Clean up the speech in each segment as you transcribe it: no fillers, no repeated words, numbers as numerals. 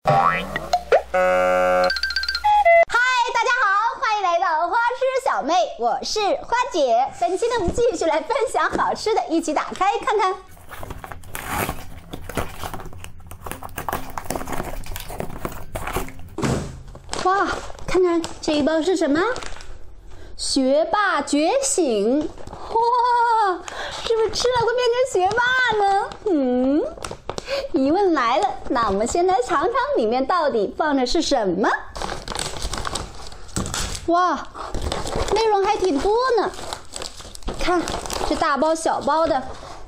大家好，欢迎来到花痴小妹，我是花姐。本期呢，我们继续来分享好吃的，一起打开看看。哇，看看这一包是什么？学霸觉醒！哇，是不是吃了会变成学霸呢？疑问来了，那我们先来尝尝里面到底放的是什么。哇，内容还挺多呢。看，这大包小包的，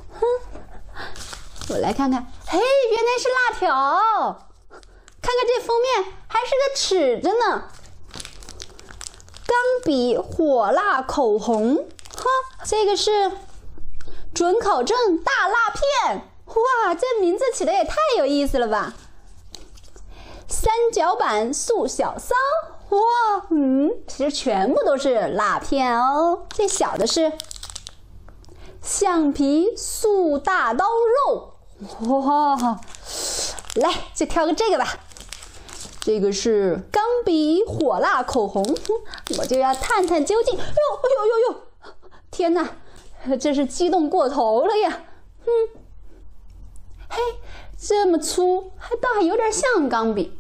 我来看看，嘿，原来是辣条。看看这封面，还是个尺子呢。钢笔火辣口红，哈，这个是准考证大辣片。哇，这名字起的也太有意思了吧！三角版素小骚，哇，其实全部都是辣片哦。最小的是橡皮素大刀肉，哇，来就挑个这个吧。这个是钢笔火辣口红，我就要探探究竟。呦，天哪，这是激动过头了呀！嘿，这么粗，倒还有点像钢笔。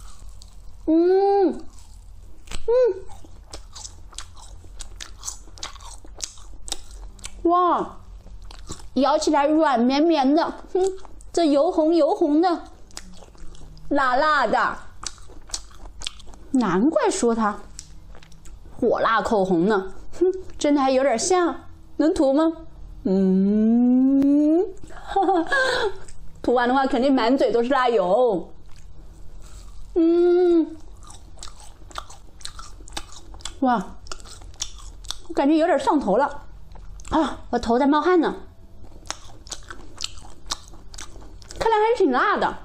哇，咬起来软绵绵的，这油红的，辣辣的。难怪说它火辣口红呢，真的还有点像，能涂吗？涂完的话肯定满嘴都是辣油。哇，我感觉有点上头了啊！我头在冒汗呢，看来还是挺辣的。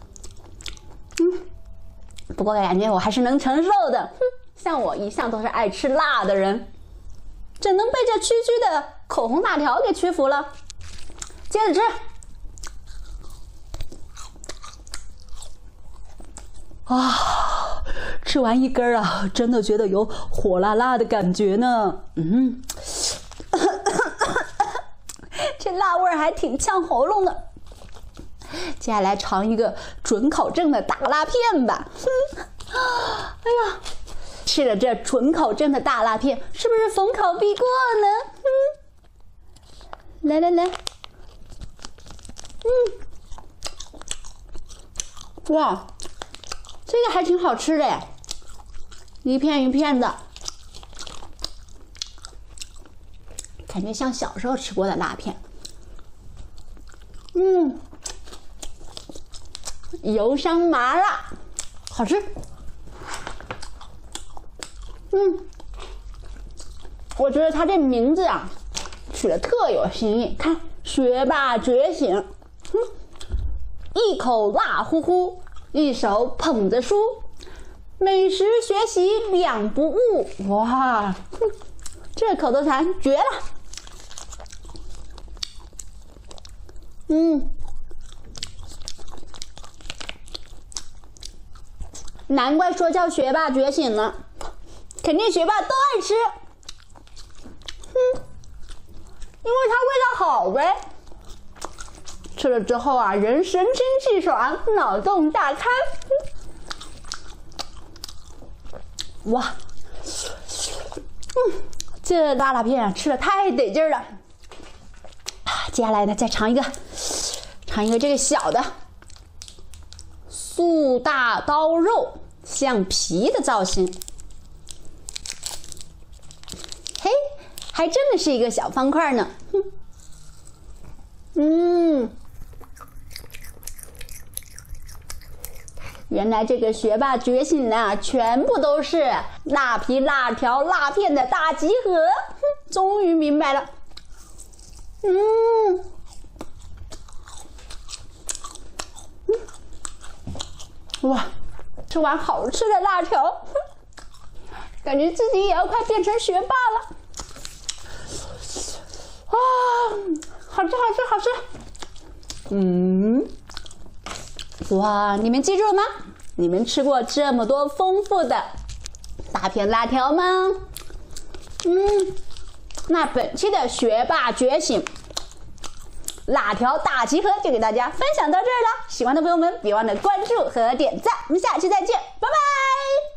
不过感觉我还是能承受的。像我一向都是爱吃辣的人，怎能被这区区的口红辣条给屈服了？接着吃。啊，吃完一根啊，真的觉得有火辣辣的感觉呢。这辣味还挺呛喉咙的。接下来尝一个准考证的大辣片吧。哎呀，吃了这准考证的大辣片，是不是逢考必过呢？来，哇，这个还挺好吃的，一片一片的，感觉像小时候吃过的辣片。油香麻辣，好吃。我觉得它这名字啊，取得特有新意。看，学霸觉醒，一口辣乎乎，一手捧着书，美食学习两不误。哇，这口头禅绝了。难怪说叫学霸觉醒呢，肯定学霸都爱吃。因为它味道好呗。吃了之后啊，人神清气爽，脑洞大开。哇，这辣片啊，吃的太得劲儿了。接下来呢，再尝一个这个小的。素大刀肉，像皮的造型。嘿，还真的是一个小方块呢。原来这个学霸觉醒啊，全部都是辣皮、辣条、辣片的大集合。终于明白了。哇，吃完好吃的辣条，感觉自己也要快变成学霸了。啊，好吃好吃好吃！哇，你们记住了吗？ 你们吃过这么多丰富的大片辣条吗？那本期的学霸觉醒辣条大集合就给大家分享到这儿了。喜欢的朋友们别忘了关注和点赞，我们下期再见，拜拜。